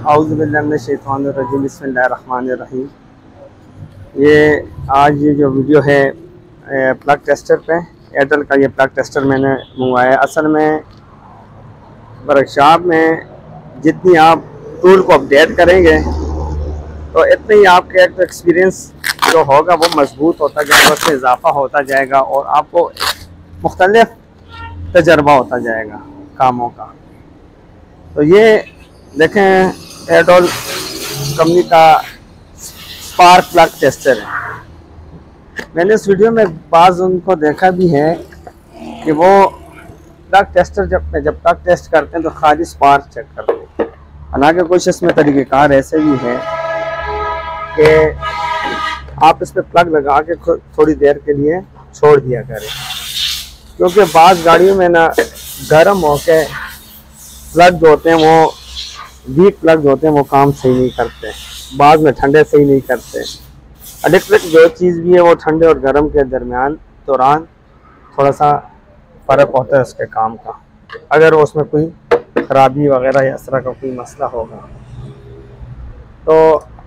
औज़ु बिल्लाहि मिनश शैतानिर रजीम, बिस्मिल्लाहिर रहमानिर रहीम। ये आज ये जो वीडियो है प्लग टेस्टर पे, एयरटेल का ये प्लग टेस्टर मैंने मंगवाया है। असल में वर्कशॉप में जितनी आप टूल को अपडेट करेंगे तो इतनी ही आपके एक एक्सपीरियंस जो होगा वो मजबूत होता जाएगा, उसमें इजाफा होता जाएगा और आपको मुख्तलिफ तजर्बा होता जाएगा कामों का। तो ये देखें, एयरटेल कंपनी का स्पार्क प्लग टेस्टर है। मैंने इस वीडियो में बाज़ उनको देखा भी है कि वो प्लग टेस्टर जब प्लग टेस्ट करते हैं तो खाली स्पार्क चेक करते हैं। हालांकि कुछ इसमें तरीक़ेकार ऐसे भी हैं कि आप इस पर प्लग लगा के थोड़ी देर के लिए छोड़ दिया करें, क्योंकि बाज़ गाड़ियों में ना गर्म होके प्लग जो होते हैं वो वीक प्लग होते हैं, वो काम सही नहीं करते, बाद में ठंडे सही नहीं करते। इलेक्ट्रिक जो चीज़ भी है वो ठंडे और गर्म के दौरान थोड़ा सा फ़र्क होता है उसके काम का, अगर उसमें कोई खराबी वगैरह या इस तरह का कोई मसला होगा। तो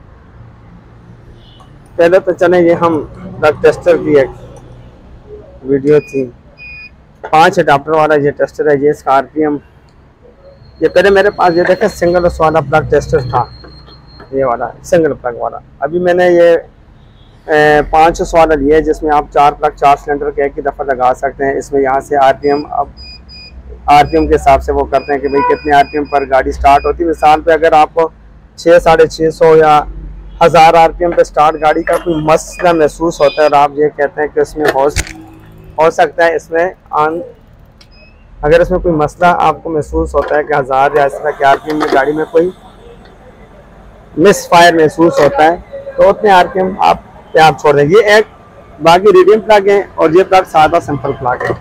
पहले तो चलें, ये हम प्लग टेस्टर की एक वीडियो थी, 5 अडाप्टर वाला ये टेस्टर है। ये इसका RPM, ये पहले मेरे पास ये देखें सिंगल उस वाला प्लग टेस्टर था, ये वाला सिंगल प्लग वाला। अभी मैंने ये 5 उस वाला लिया है जिसमें आप 4 प्लग 4 सिलेंडर के एक ही दफ़ा लगा सकते हैं। इसमें यहाँ से RPM, अब RPM के हिसाब से वो करते हैं कि भाई कितने RPM पर गाड़ी स्टार्ट होती है। मिसाल पे अगर आपको 600, 650 या 1000 RPM पे स्टार्ट गाड़ी का कोई मसला महसूस होता है और आप ये कहते हैं कि इसमें हो सकता है इसमें अगर इसमें कोई मसला आपको महसूस होता है कि 1000 या इस तरह के RPM में गाड़ी में कोई मिस फायर महसूस होता है तो उतने RPM आप छोड़ दें। ये एक बाकी रीडियम प्लग है और ये प्लग सादा सिंपल प्लग है।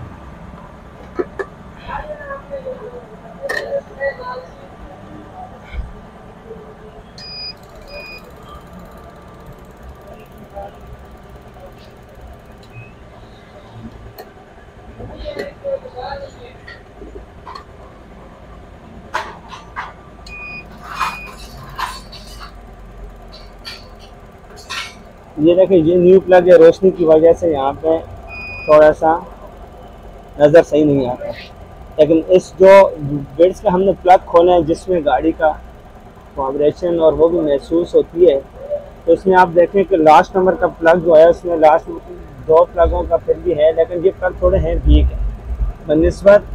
ये देखिए, ये न्यू प्लग है, रोशनी की वजह से यहाँ पे थोड़ा सा नज़र सही नहीं आता, लेकिन इस जो बिट्स का हमने प्लग खोला है जिसमें गाड़ी का वाइब्रेशन और वो भी महसूस होती है, तो इसमें आप देखें कि लास्ट नंबर का प्लग जो है उसमें लास्ट 2 प्लगों का फिर भी है, लेकिन ये प्लग थोड़े हैं वीक है बनिस्बत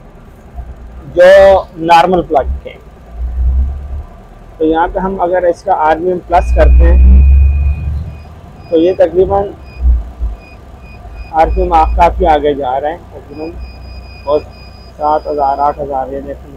जो नॉर्मल प्लग के। तो यहाँ पे हम अगर इसका RPM प्लस करते हैं तो ये तकरीबन RPM काफ़ी आगे जा रहे हैं, तकरीबन और 7000, 8000, ये देखें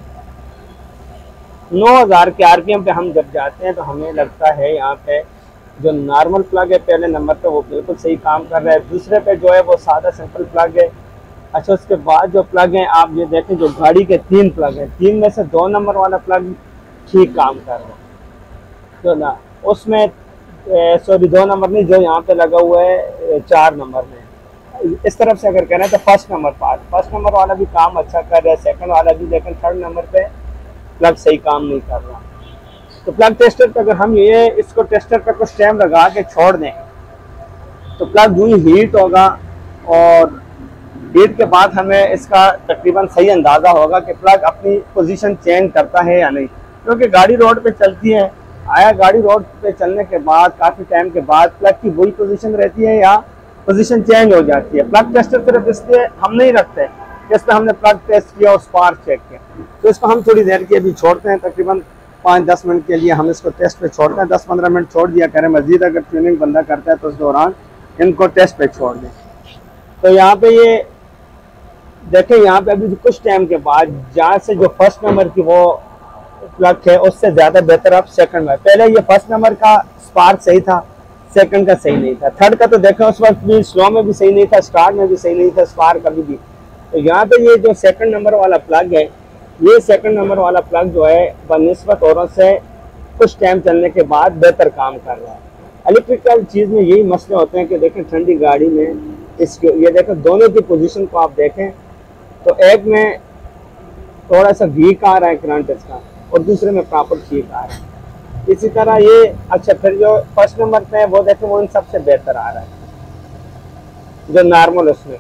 9000 के RPM पे हम जब जाते हैं तो हमें लगता है यहाँ पे जो नॉर्मल प्लग है पहले नंबर पे वो बिल्कुल सही काम कर रहा है, दूसरे पे जो है वो सादा सिंपल प्लग है। अच्छा, उसके बाद जो प्लग हैं आप ये देखें, जो गाड़ी के 3 प्लग हैं, 3 में से 2 नंबर वाला प्लग ठीक काम कर रहा है, तो ना उसमें 2 नंबर नहीं, जो यहाँ पे लगा हुआ है 4 नंबर में, इस तरफ से अगर कहना है तो फर्स्ट नंबर वाला भी काम अच्छा कर रहा है, सेकंड वाला भी, लेकिन थर्ड नंबर पे प्लग सही काम नहीं कर रहा। तो प्लग टेस्टर पे अगर हम इसको टेस्टर पे कुछ टाइम लगा के छोड़ दें तो प्लग यूँ ही हीट होगा और हीट के बाद हमें इसका तकरीबन सही अंदाज़ा होगा कि प्लग अपनी पोजीशन चेंज करता है या नहीं, क्योंकि गाड़ी रोड पे चलती है, गाड़ी रोड पे चलने के बाद काफ़ी टाइम के बाद प्लग की वही पोजीशन रहती है या पोजीशन चेंज हो जाती है। प्लग टेस्टर सिर्फ इसलिए हम नहीं रखते कि इस पर हमने प्लग टेस्ट किया और स्पार्क चेक किया, तो इसको हम थोड़ी देर के अभी छोड़ते हैं, तकरीबन 5-10 मिनट के लिए हम इसको टेस्ट पे छोड़ते हैं। 10-15 मिनट छोड़ दिया करें, मज़ीद अगर ट्यूनिंग बंदा करता है तो उस दौरान इनको टेस्ट पे छोड़ दें। तो यहाँ पे ये देखें, यहाँ पे अभी कुछ टाइम के बाद जहाँ से जो फर्स्ट नंबर की वो प्लग है उससे ज़्यादा बेहतर अब सेकंड में, पहले ये फर्स्ट नंबर का स्पार्क सही था, सेकंड का सही नहीं था, थर्ड का तो देखें उस वक्त भी स्लो में भी सही नहीं था, स्टार्ट में भी सही नहीं था, स्पार्क अभी भी। तो यहाँ पे ये जो सेकंड नंबर वाला प्लग है, ये सेकंड नंबर वाला प्लग जो है बनिस्बत औरों से कुछ टाइम चलने के बाद बेहतर काम कर रहा है। इलेक्ट्रिकल चीज़ में यही मसले होते हैं कि देखें ठंडी गाड़ी में इसके ये देखें दोनों की पोजीशन को आप देखें तो एक में थोड़ा सा वीक आ रहा है करंट इसका, और दूसरे में प्रॉपर ठीक आ रहा है। इसी तरह ये अच्छा, फिर जो फर्स्ट नंबर पे है वो देखें, वो इन सबसे बेहतर आ रहा है जो नॉर्मल उसमें।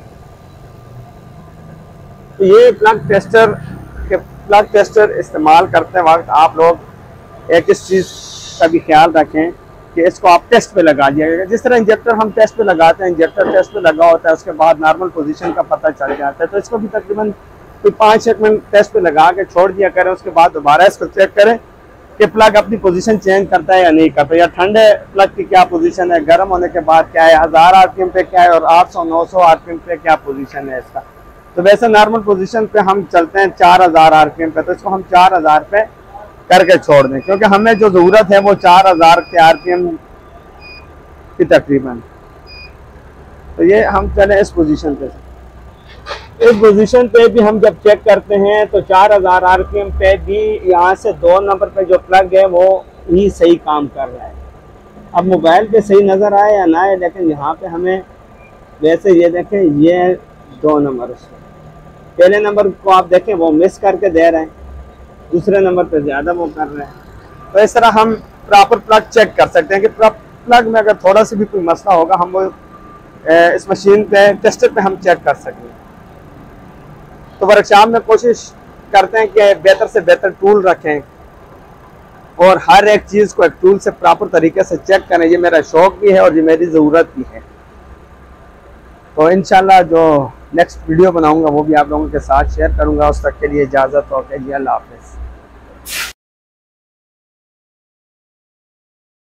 तो ये प्लग टेस्टर इस्तेमाल करते वक्त आप लोग एक इस चीज़ का भी ख्याल रखें कि इसको आप टेस्ट पे लगा दिया। जिस तरह इंजेक्टर हम टेस्ट पे लगाते हैं, इंजेक्टर टेस्ट पे लगा होता है, उसके बाद नॉर्मल पोजीशन का पता चल जाता है, तो इसको भी तकरीबन कोई 5-6 मिनट टेस्ट पे लगा के छोड़ दिया करें। उसके बाद दोबारा इसको चेक करें कि प्लग अपनी पोजीशन चेंज करता है या नहीं करता, या ठंडे प्लग की क्या पोजीशन है, गर्म होने के बाद क्या है, 1000 आरपीएम पे क्या है और 800-900 आरपीएम पे क्या पोजीशन है इसका। तो वैसे नॉर्मल पोजीशन पे हम चलते हैं 4000 आरपीएम पे, तो इसको हम 4000 पे करके छोड़ दें, क्योंकि हमें जो ज़रूरत है वो 4000 के आरपीएम की तकरीबन। तो ये हम चले इस पोजीशन पे। इस पोजीशन पे भी हम जब चेक करते हैं तो 4000 आरपीएम पे भी यहाँ से 2 नंबर पे जो प्लग है वो ही सही काम कर रहा है। अब मोबाइल पे सही नज़र आए या ना आए, लेकिन यहाँ पे हमें वैसे ये देखें, ये 2 नंबर पहले नंबर को आप देखें वो मिस करके दे रहे हैं, दूसरे नंबर पे ज़्यादा वो कर रहे हैं। तो इस तरह हम प्रॉपर प्लग चेक कर सकते हैं कि प्लग में अगर थोड़ा सा भी कोई मसला होगा हम वो इस मशीन पे टेस्टर पे हम चेक कर सकें। तो वर्कशॉप में कोशिश करते हैं कि बेहतर से बेहतर टूल रखें और हर एक चीज़ को एक टूल से प्रॉपर तरीके से चेक करें। ये मेरा शौक़ भी है और ये मेरी ज़रूरत भी है। तो इंशाल्लाह जो नेक्स्ट वीडियो बनाऊंगा वो भी आप लोगों के साथ शेयर करूंगा। उस तक के लिए इजाज़त हो, अल्लाह हाफ़िज़।